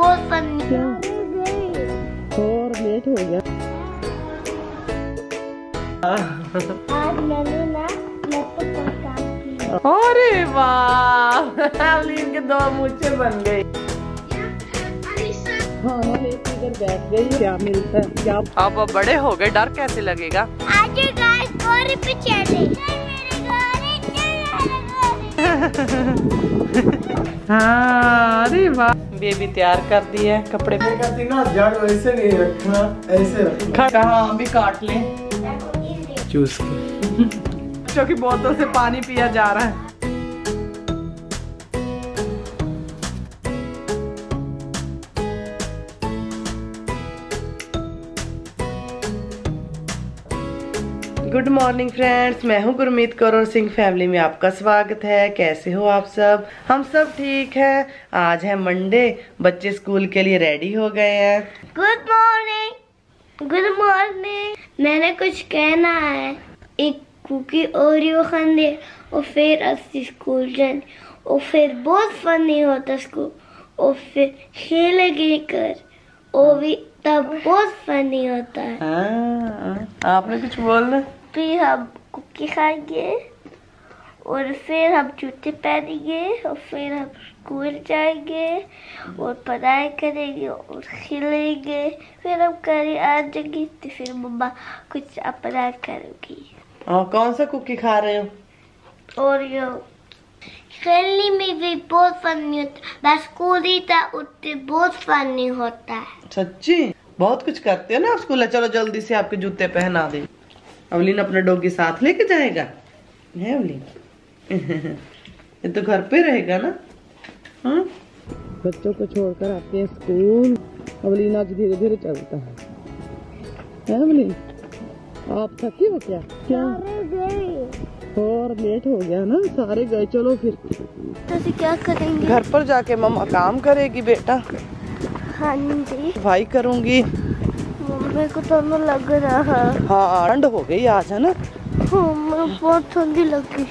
बहुत फनी। और लेट हो गया। आज मैंने ना लैपटॉप पर काम किया। अरे वाह, अवलीन के 2 मूछें बन गई। खाना लेके इधर बैठ गई। क्या मिलता है क्या? अब बड़े हो गए, डर कैसे लगेगा? आज गाइस गोरी पे चले। हाँ, अरे वाह, बेबी तैयार कर दी है कपड़े पे। कहती ना जड़ वैसे नहीं रखना, ऐसे रखना। कहाँ भी काट ले चूस के। बच्चों की बोतल से पानी पिया जा रहा है। गुड मॉर्निंग फ्रेंड्स, मैं हूं गुरमीत कौर और सिंह फैमिली में आपका स्वागत है। कैसे हो आप सब? हम सब ठीक हैं। आज है मंडे, बच्चे स्कूल के लिए रेडी हो गए हैं। Good morning, good morning. मैंने कुछ कहना है। एक कुकी ओरियो खाने और फिर अस्सी स्कूल जाने और फिर बहुत फनी होता स्कूल और फिर खेलेंगे कर और भी तब बहुत फनी होता है। आपने कुछ बोलना? फिर हम कुकी खाएंगे और फिर हम जूते पहनेंगे और फिर हम स्कूल जाएंगे और पढ़ाई करेंगे और खेलेंगे। फिर हम घर आ जाएंगे तो फिर मम्मा कुछ अपना करेगी। कौन सा कुकी खा रहे हो? और यो खेलने में भी बहुत फनी होता है। स्कूल ही था उतने बहुत फनी होता है। सच्ची बहुत कुछ करते हो ना आप स्कूल। चलो जल्दी से आपके जूते पहना दे। अवलीन अपना डॉगी साथ लेके जाएगा है अवलीन? ये तो घर पे रहेगा ना। हाँ, बच्चों को छोड़कर आते हैं स्कूल। अवलीन आज धीरे धीरे चलता है अवलीन? आप थकी हो क्या? क्या और लेट हो गया ना, सारे गए। चलो फिर तो क्या करेंगे? घर पर जाके मम्मा काम करेगी बेटा। हाँ जी, भाई करूंगी। मेरे को तो लग रहा है। हाँ, ठंड हो गई आज है ना। हाँ, मेरे बहुत ठंडी लगी।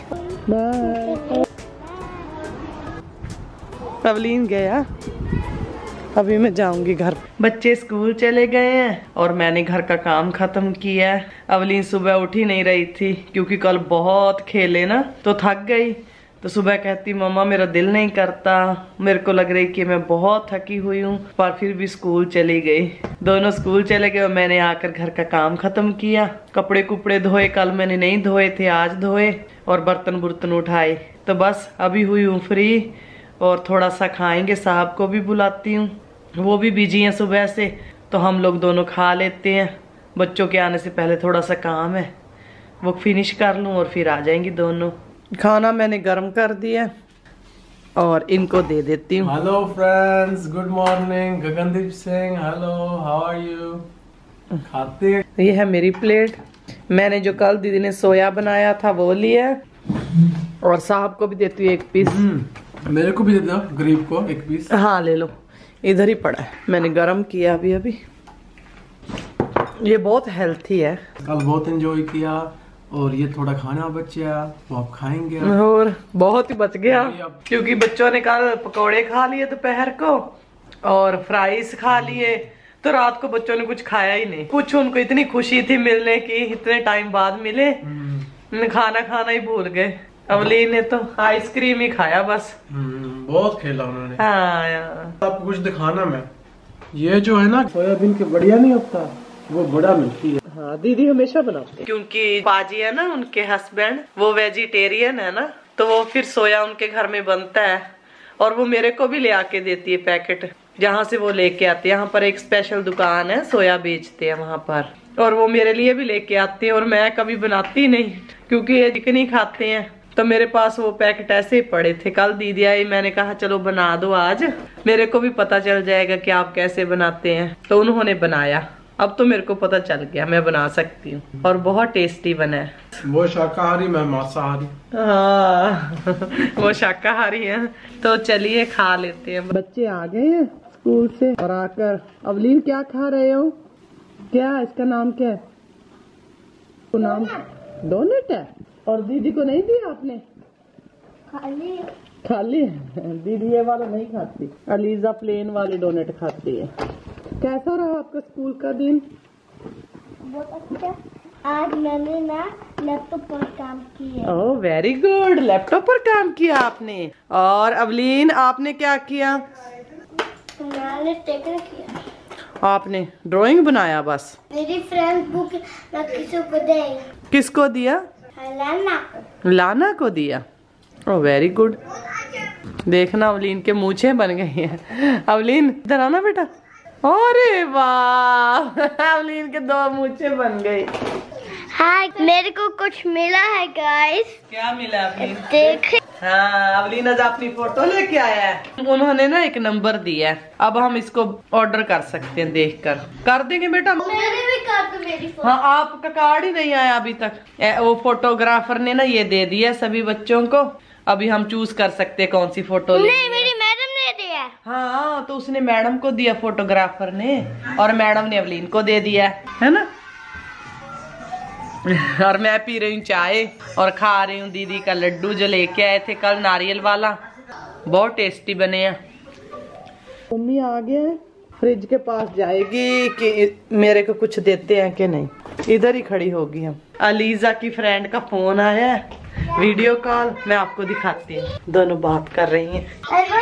अवलीन गया, अभी मैं जाऊंगी घर। बच्चे स्कूल चले गए हैं और मैंने घर का काम खत्म किया है। अवलीन सुबह उठ ही नहीं रही थी क्योंकि कल बहुत खेले ना, तो थक गई। तो सुबह कहती मम्मा मेरा दिल नहीं करता, मेरे को लग रही कि मैं बहुत थकी हुई हूँ, पर फिर भी स्कूल चली गई। दोनों स्कूल चले गए और मैंने आकर घर का काम खत्म किया। कपड़े कुपड़े धोए, कल मैंने नहीं धोए थे, आज धोए। और बर्तन बुर्तन उठाए। तो बस अभी हुई हूँ फ्री और थोड़ा सा खाएंगे। साहब को भी बुलाती हूँ, वो भी बिजी हैं सुबह से, तो हम लोग दोनों खा लेते हैं। बच्चों के आने से पहले थोड़ा सा काम है, वो फिनिश कर लूँ और फिर आ जाएंगी दोनों। खाना मैंने गर्म कर दिया और इनको दे देती हूँ। Hello friends, good morning. Gagandeep Singh, hello, how are you? खाते हैं। ये है मेरी प्लेट। मैंने जो कल दीदी ने सोया बनाया था वो लिया और साहब को भी देती हूँ 1 पीस। मेरे को भी दे दो, गरीब को 1 पीस। हाँ ले लो, इधर ही पड़ा है, मैंने गरम किया अभी। ये बहुत हेल्थी है। कल बहुत एंजॉय किया और ये थोड़ा खाना बचा वो आप खाएंगे। और बहुत ही बच गया क्योंकि बच्चों ने कल पकौड़े खा लिए दोपहर को और फ्राइज खा लिए, तो रात को बच्चों ने कुछ खाया ही नहीं। कुछ उनको इतनी खुशी थी मिलने की, इतने टाइम बाद मिले, खाना खाना ही भूल गए। अवलीन ने तो आइसक्रीम ही खाया बस। बहुत खेला उन्होंने। हाँ यार, आपको कुछ दिखाना मैं, ये जो है ना सोयाबीन के बढ़िया नहीं होता, वो बड़ा मिलती है। हाँ दीदी हमेशा बनाती है क्योंकि पाजी है ना उनके हस्बैंड, वो वेजिटेरियन है ना, तो वो फिर सोया उनके घर में बनता है और वो मेरे को भी ले आके देती है पैकेट, जहाँ से वो लेके आती है। यहाँ पर एक स्पेशल दुकान है, सोया बेचते हैं वहाँ पर, और वो मेरे लिए भी लेके आती है। और मैं कभी बनाती नहीं क्योंकि ये चिकन ही खाते हैं, तो मेरे पास वो पैकेट ऐसे ही पड़े थे। कल दीदी आई, मैंने कहा चलो बना दो आज, मेरे को भी पता चल जाएगा कि आप कैसे बनाते हैं। तो उन्होंने बनाया, अब तो मेरे को पता चल गया मैं बना सकती हूँ और बहुत टेस्टी बना है। वो शाकाहारी, मैं मांसाहारी। हाँ वो शाकाहारी है, तो चलिए खा लेते हैं। बच्चे आ गए हैं स्कूल से और आकर, अवलीन क्या खा रहे हो? क्या इसका नाम क्या है? तो नाम डोनट है। और दीदी को नहीं दिया आपने? खाली खाली दीदी ये वाला नहीं खाती, अलीजा प्लेन वाले डोनेट खाती है। कैसा रहा आपका स्कूल का दिन? बहुत अच्छा। आज मैंने ना लैपटॉप पर काम किया। ओह वेरी गुड, लैपटॉप पर काम किया आपने। और अवलीन आपने क्या किया? मैंने टेकन किया। आपने ड्राइंग बनाया बस? मेरी फ्रेंड बुक मैं किसी को दे। किसको दिया? लाना को। लाना को दिया। Oh very good. देखना अवलीन के मूछें बन गई हैं। अवलीन इधर आना बेटा। अरे वाह अवलीन के 2 मूछें बन गई। हाँ मेरे को कुछ मिला है गाइस। क्या मिला अवलीन? देख। हाँ अवलीन आज अपनी फोटो लेके आया है। उन्होंने ना एक नंबर दिया है, अब हम इसको ऑर्डर कर सकते हैं, देखकर कर देंगे बेटा। मेरे भी कर दो मेरी फोटो। हाँ आपका कार्ड ही नहीं आया अभी तक। वो फोटोग्राफर ने ना ये दे दिया सभी बच्चों को, अभी हम चूज कर सकते हैं कौन सी फोटो लेनी है। नहीं मेरी मैडम ने दिया। हाँ तो उसने मैडम को दिया फोटोग्राफर ने, और मैडम ने अवलीन को दे दिया है ना। और मैं पी रही हूँ चाय और खा रही हूँ दीदी का लड्डू जो लेके आए थे कल, नारियल वाला, बहुत टेस्टी बने हैं। मम्मी आ गए, फ्रिज के पास जाएगी कि मेरे को कुछ देते हैं कि नहीं, इधर ही खड़ी होगी। हम अलीजा की फ्रेंड का फोन आया है, वीडियो कॉल, मैं आपको दिखाती हूँ, दोनों बात कर रही हैं।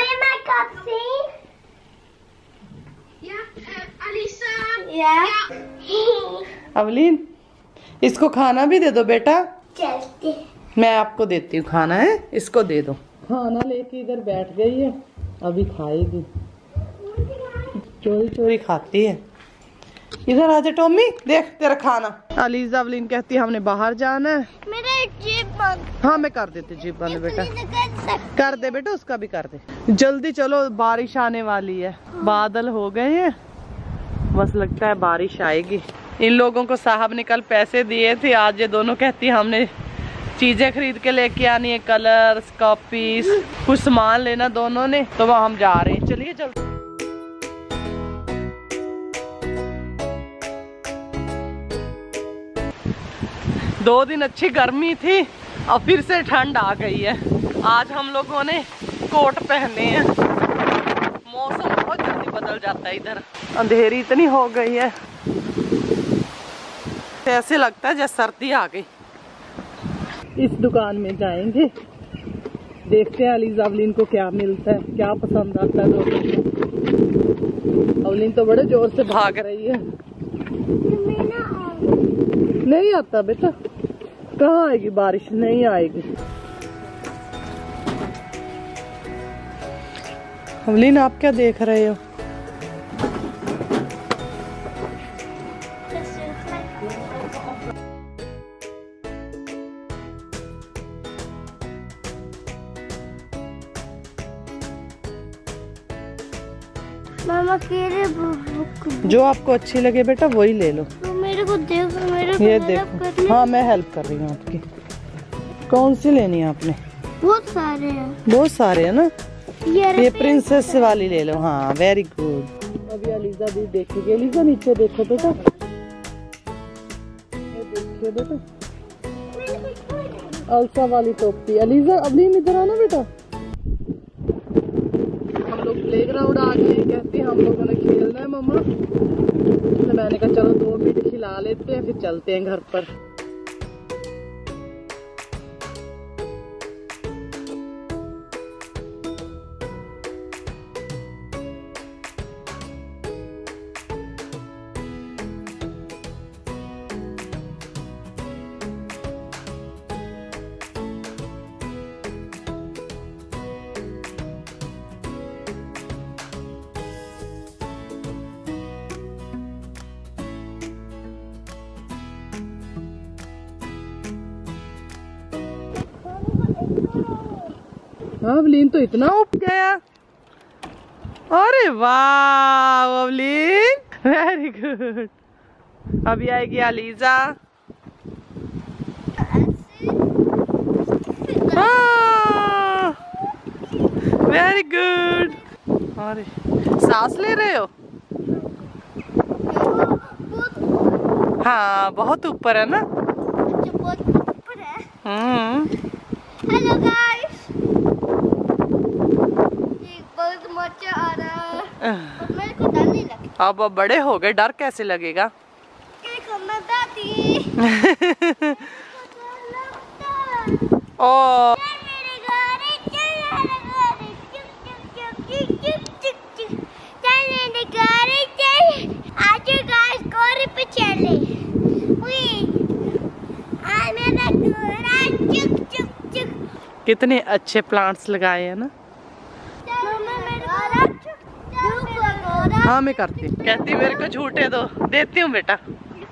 अवलीन इसको खाना भी दे दो बेटा। चलते। मैं आपको देती हूँ खाना, है इसको दे दो। खाना लेके इधर बैठ गई है, अभी खाएगी, चोरी चोरी खाती है। इधर आजा टॉमी, देख तेरा खाना। अलीजा अवलीन कहती है हमने बाहर जाना है। मेरा जेब बंद। हाँ मैं कर देती जेब बंद बेटा, कर दे बेटा, उसका भी कर दे। जल्दी चलो बारिश आने वाली है, बादल हो गए हैं, बस लगता है बारिश आएगी। इन लोगों को साहब ने कल पैसे दिए थे, आज ये दोनों कहती है हमने चीजें खरीद के लेके आनी है, कलर्स, कॉपीज, कुछ सामान लेना दोनों ने, तो वहाँ हम जा रहे हैं। चलिए चलते। 2 दिन अच्छी गर्मी थी और फिर से ठंड आ गई है। आज हम लोगों ने कोट पहने हैं। मौसम बहुत जल्दी बदल जाता है इधर, अंधेरी इतनी हो गई है, ऐसे लगता है जैसे सर्दी आ गई। इस दुकान में जाएंगे, देखते हैं अलीजा अवलीन को क्या मिलता है, क्या पसंद आता है दोनों को। अवलीन तो बड़े जोर से भाग रही है। नहीं आता बेटा, कहाँ आएगी बारिश, नहीं आएगी। अवलीन आप क्या देख रहे हो? मामा केरे बुक। जो आपको अच्छी लगे बेटा वही ले लो। तो मेरे को देखो, मेरे को ये हेल्प देखो, करने। हाँ मैं हेल्प कर रही हूँ आपकी। कौन सी लेनी है आपने? बहुत सारे हैं। बहुत सारे है ना, ये प्रिंसेस वाली ले लो। हाँ वेरी गुड। अभी अलीजा भी देखेगी। अलीजा नीचे देखो बेटा, ये देखिए बेटा, अल्सा वाली टोपी। अलीजा अवलीन इधर आना बेटा। हम लोग प्लेग्राउंड आ गए, कहते हैं हम लोगों ने खेलना है मम्मा, तो मैंने कहा चलो 2 मिनट खिला लेते हैं, फिर चलते हैं घर पर। अवलीन तो इतना उप गया। अरे वाह अवलीन, वेरी गुड। अभी आएगी अलीजा। Very good. अरे सांस ले रहे हो? हाँ बहुत ऊपर है ना। बहुत ऊपर है। हम्म। Hello guys. मेरे को डर नहीं लगता। अब बड़े हो गए, डर कैसे लगेगा? देखो मैं दादी। ओ कितने अच्छे प्लांट्स लगाए हैं ना। हाँ मैं करती, कहती मेरे को झूठे दो, देती हूँ बेटा।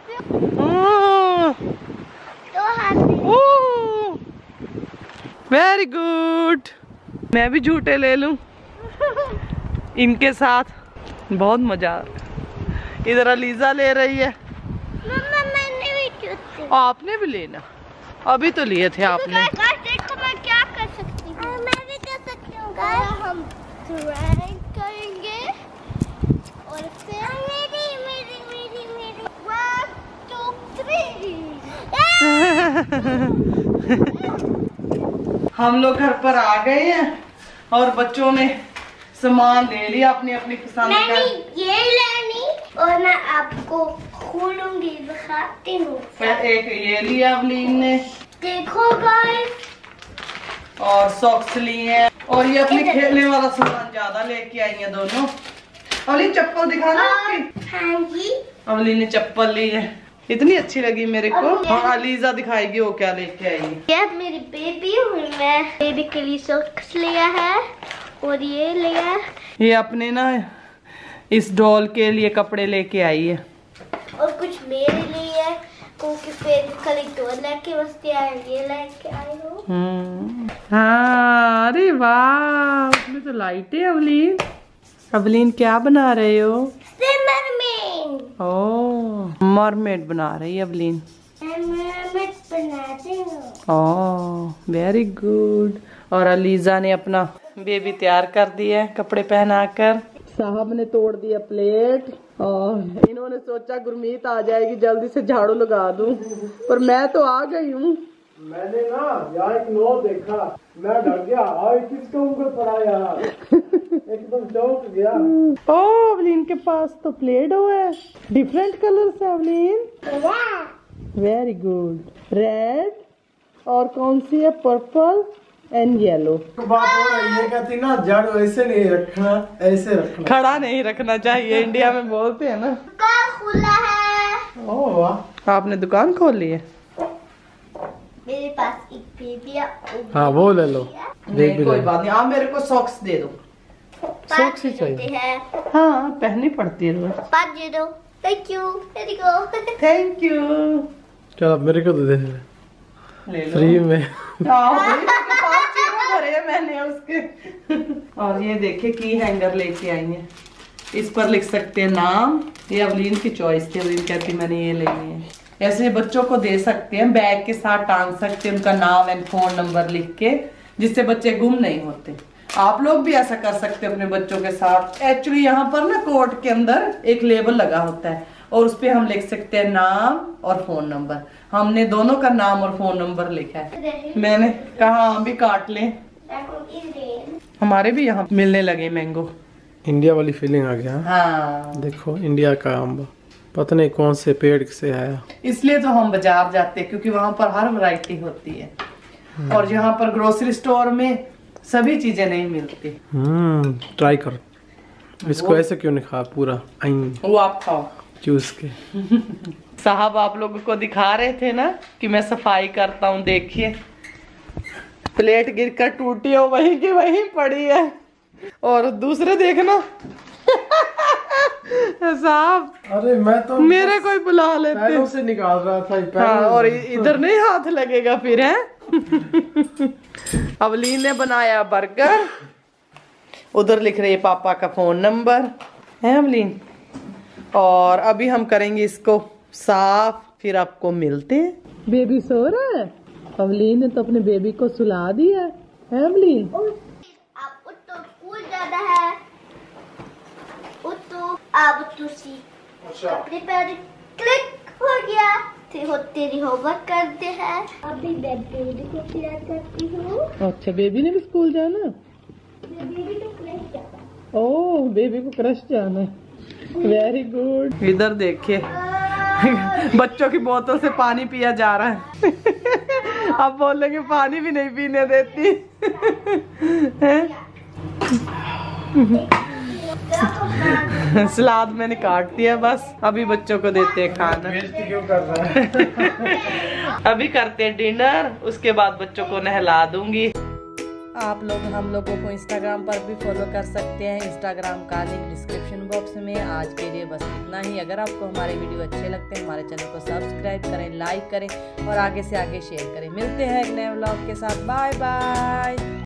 वेरी गुड, मैं भी झूठे ले लूं इनके साथ, बहुत मजा। इधर अलीजा ले रही है। मैंने भी आपने भी लेना, अभी तो लिए थे आपने। देखो मैं क्या कर सकती हूँ। मैं भी कर सकती हूँ। हम ट्राई करेंगे और फिर मेरी 1 2 3। हम लोग घर पर आ गए हैं और बच्चों ने सामान ले लिया अपनी अपनी पसंद का। मैंने ये लेनी और मैं आपको खोलूंगी, दिखाती हूँ। एक ये लिया अवलीन ने, देखो गाइस, और सॉक्स लिए हैं, और ये अपने खेलने वाला सामान ज्यादा लेके आई हैं दोनों। अवलीन चप्पल दिखाना आपकी। हाँ जी, अवलीन ने चप्पल ली है, इतनी अच्छी लगी मेरे को। हाँ अलीजा दिखाएगी वो क्या लेके आई है। ये मेरी बेबी हूँ मैं। बेबी के लिए सॉक्स लिया है और ये लिया। ये अपने ना इस डॉल के लिए कपड़े लेके आई है और कुछ मेरे लिए, क्योंकि फिर कल तो लेके बसते आए, ये लेके आई हूँ। हाँ अरे वाह, उसमें तो लाइट है। अवलीन, अवलीन क्या बना रहे हो? मरमेड। ओह मरमेड बना रही है अवलीन। मरमेड बनाती हूँ। Oh very good. और अलीजा ने अपना बेबी तैयार कर दिया है कपड़े पहनाकर। साहब ने तोड़ दिया प्लेट और इन्होंने सोचा गुरमीत आ जाएगी जल्दी से झाड़ू लगा दूं, पर मैं तो आ गई हूँ। मैंने ना यहाँ एक नोट देखा, मैं डर गया। किसका ऊपर पड़ा यार, एकदम चौंक गया। ओह अवलीन के पास तो प्लेट है, डिफरेंट कलर्स है अवलीन। वेरी गुड, रेड और कौन सी है, पर्पल एंड येलो। बात हो रही है, कहती ना झाड़ू ऐसे नहीं रखना, ऐसे रखना, खड़ा नहीं रखना चाहिए, इंडिया में बोलते हैं ना। दुकान खुला है। ओह वाह, आपने दुकान खोल ली है? मेरे पास एक बेबी है। हाँ वो ले लो। नहीं कोई बात नहीं, आप मेरे को सॉक्स दे दो। सॉक्स ही चाहिए। हाँ पहननी पड़ती है रोज। 5 दे दो। Thank you. Very good. Thank you. चलो मेरे को तो दे ले लो फ्री में। भरे हैं मैंने उसके। और ये देखिए की हैंगर लेके आई है, इस पर लिख सकते हैं नाम। ये अवलीन की चॉइस थी, अवलीन कहती मैंने ये लेनी है। ऐसे बच्चों को दे सकते हैं, बैग के साथ टांग सकते हैं उनका नाम एंड फोन नंबर लिख के, जिससे बच्चे गुम नहीं होते। आप लोग भी ऐसा कर सकते हैं अपने बच्चों के साथ। एक्चुअली यहाँ पर ना कोट के अंदर एक लेबल लगा होता है और उस पे हम लिख सकते हैं नाम और फोन नंबर। हमने दोनों का नाम और फोन नंबर लिखा है। मैंने कहा हम भी काट लें, हमारे भी यहाँ मिलने लगे मैंगो। इंडिया वाली फीलिंग आ गया। हाँ देखो इंडिया का आम, पता नहीं कौन से पेड़ से आया। इसलिए तो हम बाजार जाते हैं, क्योंकि वहाँ पर हर वैरायटी होती है और यहाँ पर ग्रोसरी स्टोर में सभी चीजें नहीं मिलती। ट्राई करो इसको। ऐसे क्यों नहीं खा पूरा, वो आप खाओ चूस के। साहब आप लोगों को दिखा रहे थे ना कि मैं सफाई करता हूँ। देखिए प्लेट गिरकर टूटी हो, वहीं की वहीं पड़ी है। और दूसरे देखना साहब, अरे मैं तो मेरे कोई बुला लेते। पैरों से निकाल रहा था। हाँ, और इधर नहीं हाथ लगेगा फिर है। अवलीन ने बनाया बर्गर, उधर लिख रही है पापा का फोन नंबर है अवलीन। और अभी हम करेंगे इसको साफ, फिर आपको मिलते हैं। बेबी सो रहा है। अवलीन ने तो अपने बेबी को सुला दिया है अवलीन। आप तो स्कूल जाना है, तो आप तुसी अपने पैर क्लिक हो गया, तेरी होमवर्क करते हैं। अभी मैं बेबी को तैयार करती हूँ। अच्छा बेबी ने भी स्कूल जाना? बेबी तो नहीं जाता। ओह बेबी को क्रश जाना है, वेरी गुड। इधर देखिए बच्चों की बोतल से पानी पिया जा रहा है अब बोलेंगे पानी भी नहीं पीने देती सलाद मैंने काट दिया, बस अभी बच्चों को देते हैं खाना। क्यों कर रहा है अभी करते हैं डिनर, उसके बाद बच्चों को नहला दूंगी। आप लोग हम लोगों को इंस्टाग्राम पर भी फॉलो कर सकते हैं, इंस्टाग्राम का लिंक डिस्क्रिप्शन बॉक्स में। आज के लिए बस इतना ही। अगर आपको हमारे वीडियो अच्छे लगते हैं हमारे चैनल को सब्सक्राइब करें, लाइक करें और आगे से आगे शेयर करें। मिलते हैं एक नए व्लॉग के साथ। Bye bye.